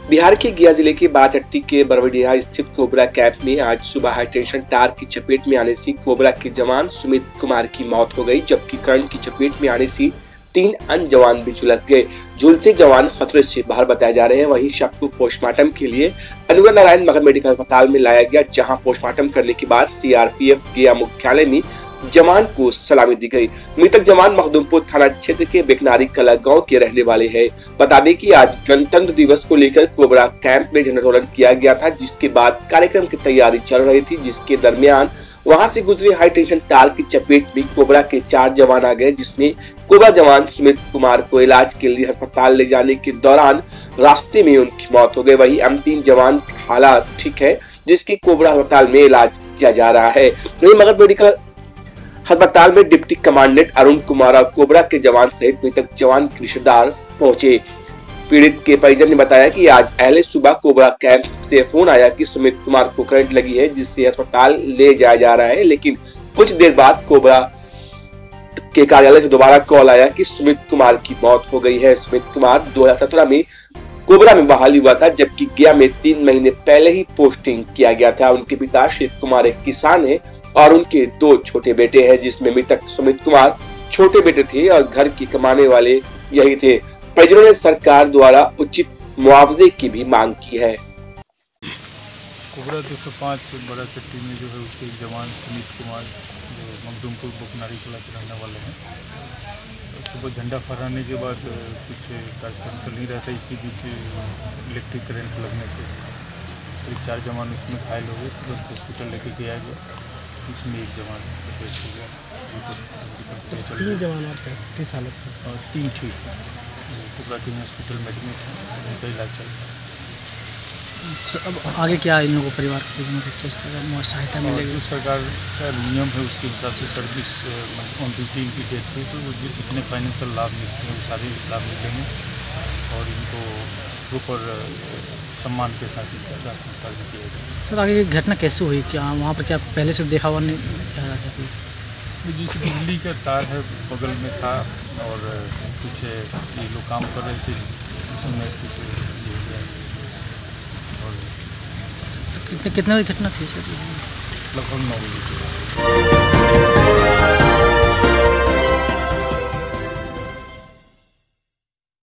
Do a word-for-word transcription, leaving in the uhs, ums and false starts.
बिहार के गया जिले के बाराचट्टी के बरवडिया स्थित कोबरा कैंप में आज सुबह हाईटेंशन तार की चपेट में आने से कोबरा के जवान सुमित कुमार की मौत हो गई, जबकि करंट की चपेट में आने से तीन अन्य जवान भी झुलस गए। झुलसे जवान खतरे से बाहर बताए जा रहे हैं। वहीं शव को पोस्टमार्टम के लिए अनुग्रह नारायण मगध मेडिकल अस्पताल में लाया गया, जहां पोस्टमार्टम करने के बाद सीआरपीएफ गया मुख्यालय में जवान को सलामी दी गई। मृतक जवान मखदूमपुर थाना क्षेत्र के बेकनारी कला गांव के रहने वाले हैं। बता दें कि आज गणतंत्र दिवस को लेकर कोबरा कैंप में झंडोत्तोलन किया गया था, जिसके बाद कार्यक्रम की तैयारी चल रही थी, जिसके दरमियान वहां से गुजरी हाई टेंशन तार की चपेट में कोबरा के चार जवान आ गए, जिसमें कोबरा जवान सुमित कुमार को इलाज के लिए अस्पताल ले जाने के दौरान रास्ते में उनकी मौत हो गई। वहीं अन्य तीन जवान हालात ठीक है, जिसकी कोबरा अस्पताल में इलाज किया जा रहा है। वहीं मगध मेडिकल अस्पताल में डिप्टी कमांडेंट अरुण कुमार और कोबरा के जवान सहित मृतक जवान के रिश्तेदार पहुंचे। पीड़ित के परिजन ने बताया कि आज पहले सुबह कोबरा कैंप से फोन आया कि सुमित कुमार को करंट लगी है, जिससे अस्पताल ले जाया जा रहा है, लेकिन कुछ देर बाद कोबरा के कार्यालय से दोबारा कॉल आया कि सुमित कुमार की मौत हो गई है। सुमित कुमार दो हज़ार सत्रह में कोबरा में बहाल हुआ था, जबकि गया में तीन महीने पहले ही पोस्टिंग किया गया था। उनके पिता शिव कुमार एक किसान है और उनके दो छोटे बेटे हैं, जिसमें मृतक सुमित कुमार छोटे बेटे थे और घर की कमाने वाले यही थे। परिजनों ने सरकार द्वारा उचित मुआवजे की भी मांग की है। कोबरा दो सौ पाँच बाराचट्टी में जो है उसके जवान सुमित कुमार जो मखदूमपुर बेकनारी कला के रहने वाले हैं, सुबह झंडा फहराने के बाद कुछ कार्यक्रम चल नहीं रहा था, इसी बीच इलेक्ट्रिक करंट लगने से करीब चार जवान उसमें घायल हो गए, तुरंत हॉस्पिटल लेके गया गया, उसमें एक जवान डेथ हो गया। तीन जवान और किस हालत में? और तीन ठीक है, कोबरा टीम हॉस्पिटल में एडमिट है, उनका इलाज चल रहा है। अब आगे क्या इन लोगों को परिवार को किस तरह सहायता मिलेगी? जो सरकार का नियम है उसके हिसाब से सर्विस ऑन ड्यूटी इनकी डेथ हुई तो जितने फाइनेंशियल लाभ मिलते हैं वो सारे लाभ मिलेंगे और इनको प्रॉपर सम्मान के साथ इनका संस्कार भी किया जाएगा। सर आगे घटना कैसे हुई? क्या वहाँ पर क्या पहले से देखा हुआ नहीं? जैसे बिजली का तार है बगल में था और कुछ ये लोग काम कर रहे थे, उसमें कुछ ये हो गया। तो कितने कितने बजे घटना थी सर? लगभग नौ बजे।